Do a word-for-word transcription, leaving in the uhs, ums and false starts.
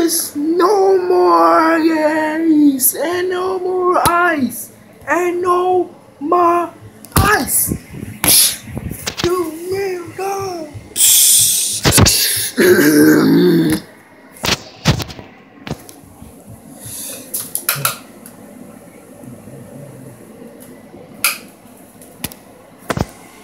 is no more ice and no more ice and no more ice. You will go.